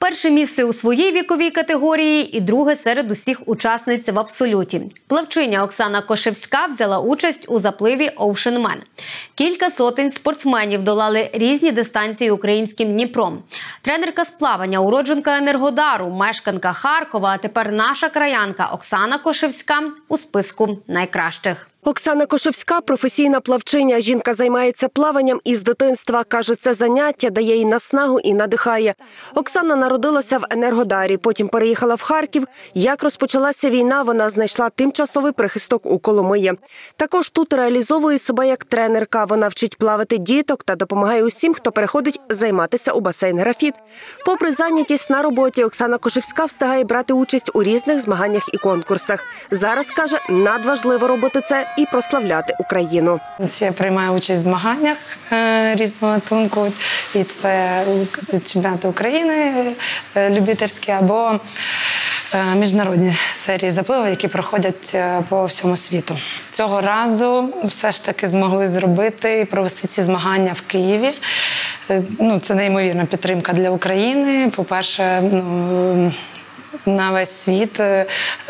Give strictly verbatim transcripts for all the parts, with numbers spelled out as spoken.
Перше місце у своїй віковій категорії і друге серед усіх учасниць в абсолюті. Плавчиня Оксана Кошевська взяла участь у запливі Ocean Man. Кілька сотень спортсменів долали різні дистанції українським Дніпром. Тренерка з плавання, уродженка Енергодару, мешканка Харкова, а тепер наша краянка Оксана Кошевська у списку найкращих. Оксана Кошевська – професійна плавчиня. Жінка займається плаванням із дитинства. Каже, це заняття дає їй наснагу і надихає. Оксана народилася в Енергодарі, потім переїхала в Харків. Як розпочалася війна, вона знайшла тимчасовий прихисток у Коломиї. Також тут реалізовує себе як тренерка. Вона вчить плавати діток та допомагає усім, хто переходить займатися у басейн «Графіт». Попри зайнятість на роботі, Оксана Кошевська встигає брати участь у різних змаганнях і конкурсах. Зараз, каже, надважливо робити це і прославляти Україну. Я приймаю участь в змаганнях е, різного гатунку, і це чемпіонати України е, любительські або е, міжнародні серії запливу, які проходять е, по всьому світу. Цього разу все ж таки змогли зробити і провести ці змагання в Києві. Е, ну, це неймовірна підтримка для України. По-перше, ну, на весь світ е,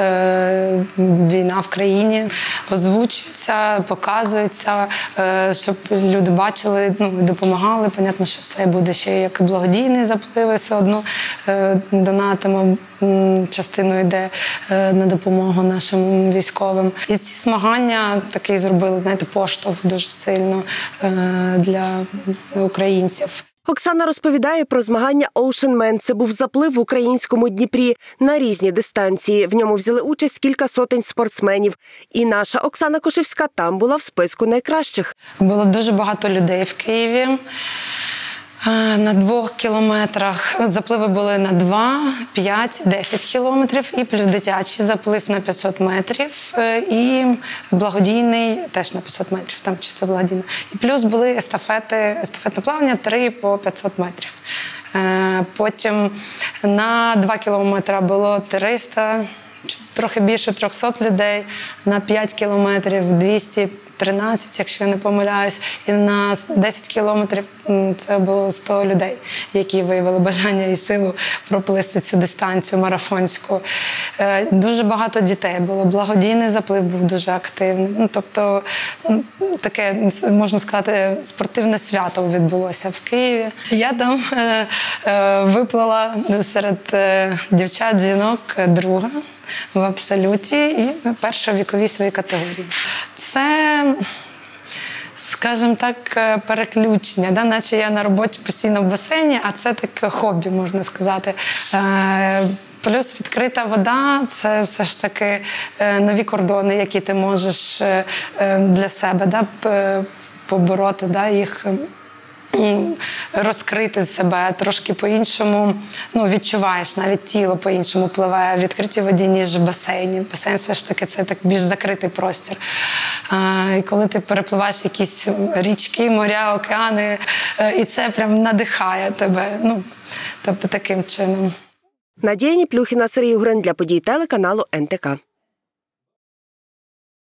війна в країні озвучується, показується, е, щоб люди бачили, ну, допомагали. Понятно, що це буде ще як благодійний заплив, все одно е, донатимо, частину йде е, на допомогу нашим військовим. І ці змагання такий зробили, знаєте, поштовх дуже сильно е, для українців. Оксана розповідає про змагання Ocean Man. Це був заплив в українському Дніпрі на різні дистанції. В ньому взяли участь кілька сотень спортсменів. І наша Оксана Кошевська там була в списку найкращих. Було дуже багато людей в Києві. На двох кілометрах. Запливи були на два, п'ять, десять кілометрів. І плюс дитячий заплив на п'ятсот метрів. І благодійний теж на п'ятсот метрів, там чисто благодійно. І плюс були естафети, естафетне плавання три по п'ятсот метрів. Потім на два кілометри було триста, трохи більше трьохсот людей. На п'ять кілометрів двісті тринадцять, якщо я не помиляюсь, і на десять кілометрів це було сто людей, які виявили бажання і силу проплисти цю дистанцію марафонську. Дуже багато дітей було, благодійний заплив був дуже активний. Ну, тобто, таке, можна сказати, спортивне свято відбулося в Києві. Я там е, е, виплила серед е, дівчат, жінок друга в абсолюті і перша віковій своїй категорії. Це, скажімо так, переключення, да? Наче я на роботі постійно в басейні, а це таке хобі, можна сказати. Плюс відкрита вода – це все ж таки нові кордони, які ти можеш для себе, да, побороти, да, їх, розкрити себе трошки по-іншому, ну, відчуваєш, навіть тіло по-іншому пливе в відкритій воді, ніж в басейні. Басейн все ж таки це так більш закритий простір. А, і коли ти перепливаєш якісь річки, моря, океани, і це прям надихає тебе, ну, тобто таким чином. Надія Ніплюхіна, Сергій Гурин для подій телеканалу ен те ка.